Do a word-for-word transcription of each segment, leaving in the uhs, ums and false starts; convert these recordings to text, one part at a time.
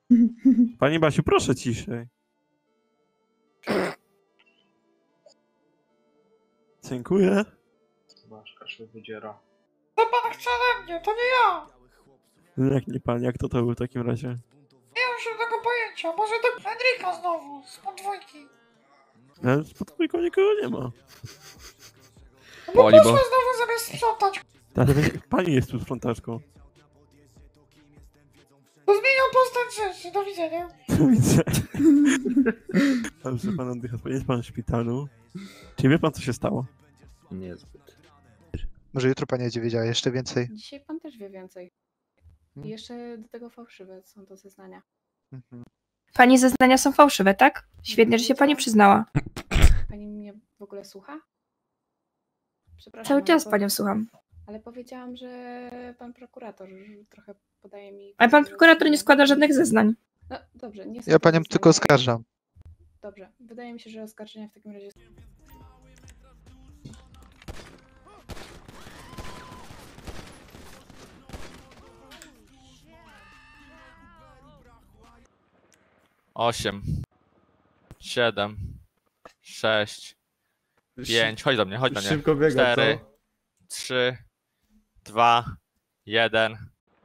Pani Basiu, proszę ciszej. Dziękuję. Masz kaszle wydziera. Co pan chce ode mnie? To nie ja! No jak nie pani, jak to to był w takim razie? Nie mam żadnego pojęcia. Może to Henryka znowu, z podwójki. Ale z podwójką nikogo nie ma. No bo Poli, bo- poszła znowu zamiast sprzątać. Ale pani jest tu sprzątaczką. To zmieniam postać rzeczy. Do widzenia. Widzę. Dobrze, pan oddycha. Jest pan w szpitalu. Czy wie pan, co się stało? Niezbyt. Może jutro pani będzie wiedziała jeszcze więcej. Dzisiaj pan też wie więcej. I jeszcze do tego fałszywe są do zeznania. Mhm. Pani zeznania są fałszywe, tak? Świetnie, że się pani przyznała. Pani mnie w ogóle słucha? Przepraszam. Cały ale czas po- panią słucham. Ale powiedziałam, że pan prokurator trochę podaje mi... Ale pan prokurator nie składa żadnych zeznań. No dobrze, nie Ja składam panią zeznań, tylko ale- oskarżam. Dobrze, wydaje mi się, że oskarżenia w takim razie... Osiem. Siedem. Sześć. Pięć. Chodź do mnie, chodź do mnie. Szybko biega, Cztery. Trzy. Dwa. Jeden.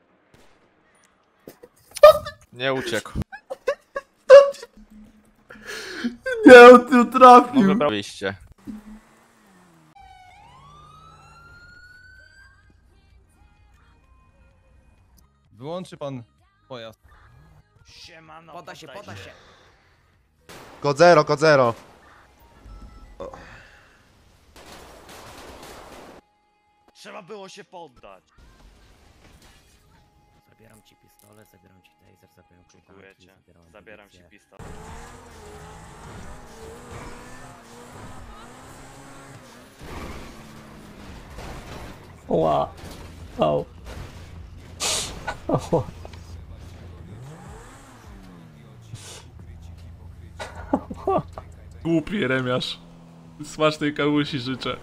Nie uciekł. Nie, on tu trafił! Może byliście. Wyłączy pan pojazd. Siemano, poda się, poda się. Kod zero, kod zero. Trzeba było się poddać. Zabieram ci pistolet, zabieram ci taser, zabieram ci Dziękuję cię. Zabieram ci pistolet. Ła. Au. Ała. Głupi remiarz. Smacznej kałusi życzę.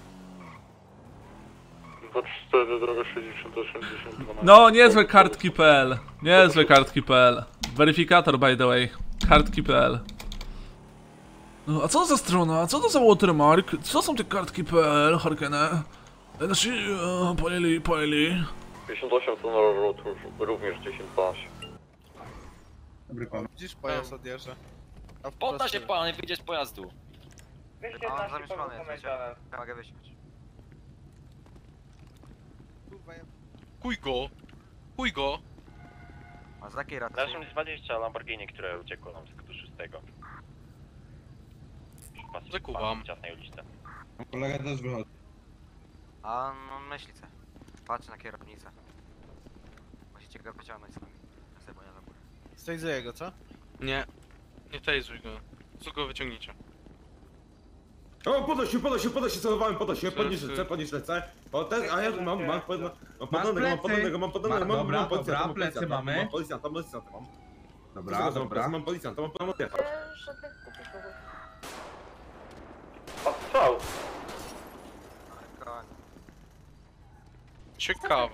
dwa cztery, droga sześćdziesiąt osiem, dziesięć, dwanaście. No, niezłe kartki.pl. Niezłe kartki.pl. Weryfikator, by the way. Kartki.pl. No, a co za strona? Co to za watermark? Co są te kartki.pl, Harkene? Znaczy, e, palili, palili. pięćdziesiąt osiem to na rotu, również dziesięć dwanaście. Dobry pan. Widzisz, pojazd odjeżdża. Podda się pan, nie wyjdzie z pojazdu. Mogę wysiąść. Kuj go! Kuj go! A z jakiej racji? Naszym dwadzieścia Lamborghini, które uciekło nam z kodu szóstego. Zakuwam. W ciasnej uliczce. Kolega też wychodzi. A no myślicie. Patrz na kierownicę. Musicie go pociągnąć z nami. Ja sobie nie zapomnę. Stejzuję go, co? Nie. Nie tejzuj go. Co go wyciągniecie? O, podaj się, podaj się, podaj się, celowałem, podaj się, podnieś Wszyscy. ręce, podnieś ręce. O, ten, a ja mam, mam, pod, mam podanego, mam podanego, mam podanego, mam, Dobra, mam policjanta, dobra, mam plecy policjanta, mamy. mam policjanta, mam policjanta, mam. Dobra, Mam dobra. mam policjanta, mam policjanta. Ostrzał! Koń. Ciekawe.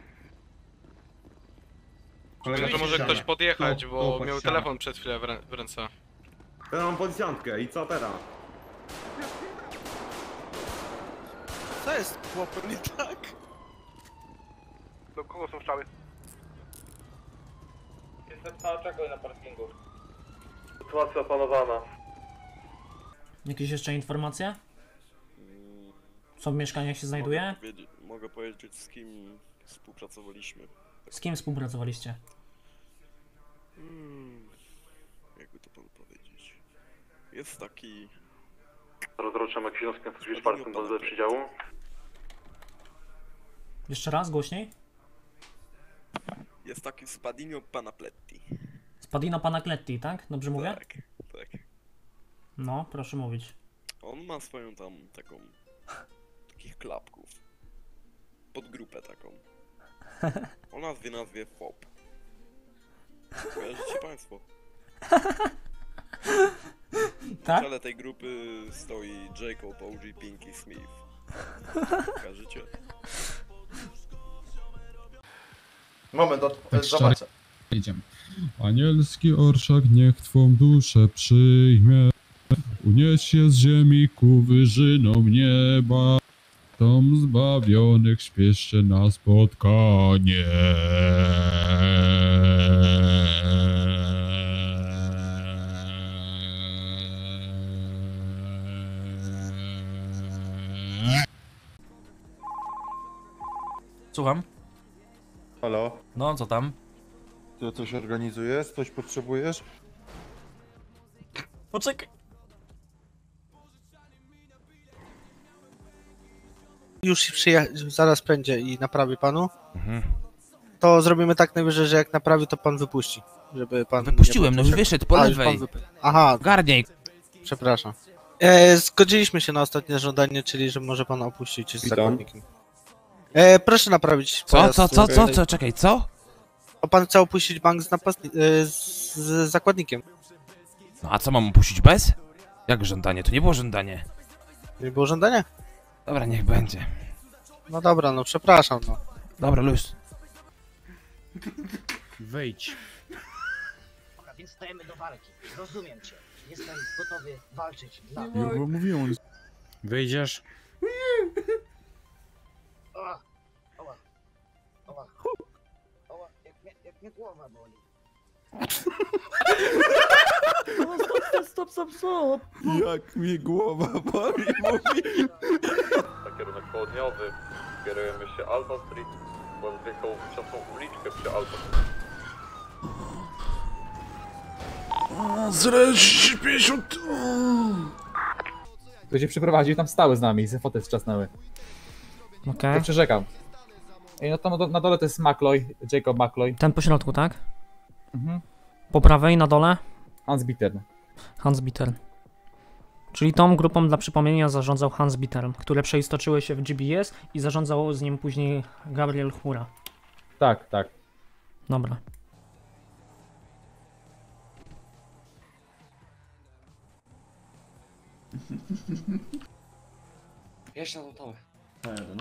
Kolega To może ktoś podjechać, Tu, bo tu, miał pod ścianę. telefon przed chwilą w rę- w ręce. Teraz mam policjantkę i co teraz? Co jest chłopem nie tak? Do kogo są strzały? Jestem cały czego na parkingu. Sytuacja opanowana. Jakieś jeszcze informacje? Co w mieszkaniach się znajduje? Mogę powiedzieć, mogę powiedzieć z kim współpracowaliśmy. Z kim współpracowaliście? Hmm, jakby to panu powiedzieć. Jest taki... Rozroczam jak Śląskie na służbie czwartym do przydziału. Jeszcze raz, głośniej? Jest taki Spadino Panapletti. Spadino Panacletti, tak? Dobrze mówię? Tak, tak. No, proszę mówić. On ma swoją tam taką... takich klapków. Podgrupę taką. O nazwie nazwie F O P. Kojarzycie państwo? W Tak? czele tej grupy stoi Jacob O G Pinky Smith. Kojarzycie? Moment, od, zobaczę. Idziemy. Anielski orszak niech twą duszę przyjmie, uniesie z ziemi ku wyżynom nieba. Dom zbawionych śpieszcie na spotkanie. Słucham? Halo? No, co tam? Ty coś organizujesz? Coś potrzebujesz? Poczekaj. Już przyje... zaraz będzie i naprawi panu. Mhm. To zrobimy tak najwyżej, że jak naprawi, to pan wypuści. Żeby pan. Wypuściłem, nie no był- wyszedł po A, już lewej. pan wyp- Aha, Garniej. przepraszam. E, zgodziliśmy się na ostatnie żądanie, czyli że może pan opuścić z Witam. zakładnikiem. E, proszę naprawić. Co, pojazd, co, co, co, tutaj. co, czekaj, co? O, pan chce opuścić bank z, napastni- e, z, z zakładnikiem. No a co, mam opuścić bez? Jak żądanie? To nie było żądanie. Nie było żądania? Dobra, niech będzie. No dobra, no przepraszam, no. Dobra, luz. Wyjdź. Więc stajemy do walki. Rozumiem cię. Jestem gotowy walczyć. Dla... Ja bo mówiłem. Wyjdziesz. Oła, oła, oła, oła, jak mnie, jak mnie głowa boli. Stop, stop, stop, stop. Jak mi głowa boli, mówi. Na kierunek południowy kierujemy się Alba Street, bo zjechał wczesną uliczkę przy Alba Street. Zresztą pięćdziesiąt. To się przyprowadził, tam stały z nami, ze foty zczasnęły. Okej. To przyrzekam. I no tam na dole to jest McLoy, Jacob McLoy. Ten po środku, tak? Mhm. Po prawej, na dole? Hans Bitter. Hans Bitter. Czyli tą grupą dla przypomnienia zarządzał Hans Bitter, które przeistoczyły się w G B S i zarządzał z nim później Gabriel Chmura. Tak, tak. Dobra. Jeszcze na tą Na jeden.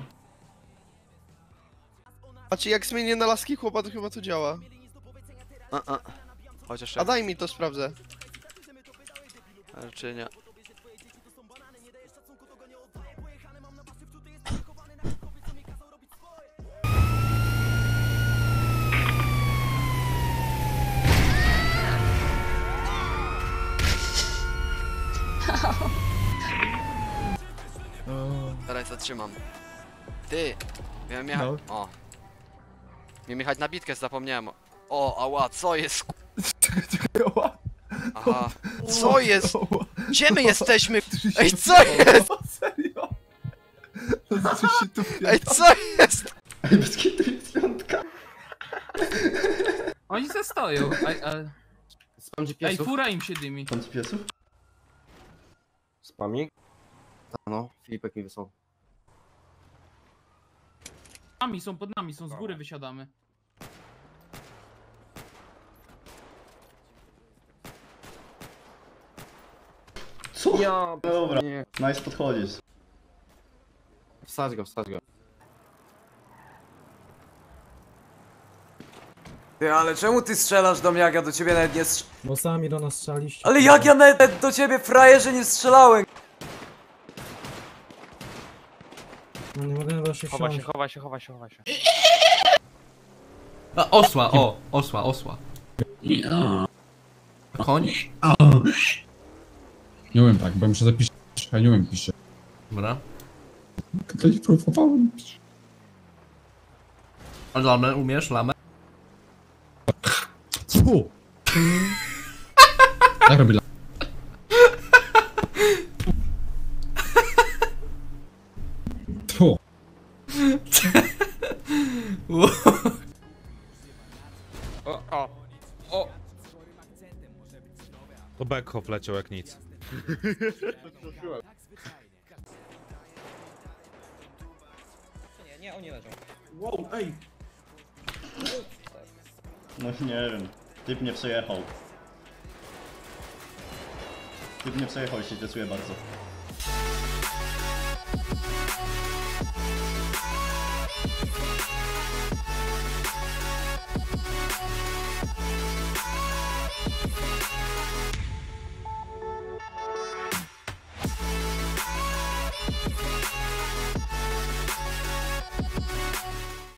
Znaczy jak zmienię na laski chłopa, to chyba to działa. A, a. Chociaż A daj mi to sprawdzę. Czy nie? Teraz zatrzymam. Ty! Miałem jechać... No. O. Miałem jechać na bitkę, zapomniałem. O, ała, co jest? Aha. Co jest? Gdzie my jesteśmy? Ej, co jest? Serio? Ej, co jest? Ej, bez kitu jest piątka. Oni se stoją, a, a... Spam Ej, fura im się dymi. Pan z piesów? Spamik? No, Filipek mi wysłał. Nami są, pod nami są, z góry wysiadamy. Co? Ja... Dobra, nie. nice podchodzisz. Wsadź go, wsadź go. Ty, ale czemu ty strzelasz do mnie, jak ja do ciebie nawet nie strz... Bo sami do nas strzeliście. Ale jak ja nawet do ciebie, frajerze, nie strzelałem? No nie mogę chyba się Chowa się, chowa się, chowa się, chowa się. A, osła, o, osła, osła. Koń? Nie umiem tak, bo muszę zapisać. Ja nie umiem pisać. Dobra. Kiedyś próbowałem. A lamę, umiesz lamę? Fu! Tak robi lamę. Fu! O, o, o. To Beckhoff leciał jak nic. Nie, nie, oni leżą. Wow, ej! No nie wiem. Typ nie przejechał. Typ nie przejechał, się stresuje bardzo.